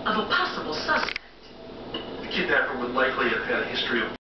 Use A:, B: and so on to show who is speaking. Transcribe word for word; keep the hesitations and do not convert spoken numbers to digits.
A: of a possible suspect.
B: The kidnapper would likely have had a history of